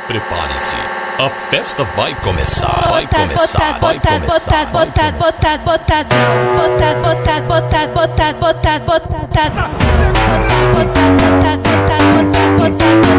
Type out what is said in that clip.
Prepare-se, a festa vai começar, vai começar, vai botado, começar. botado, botado, botado, botado, botado, botado, botado, botado, botado, botado, botado, botado, botado, botado, botado, botado,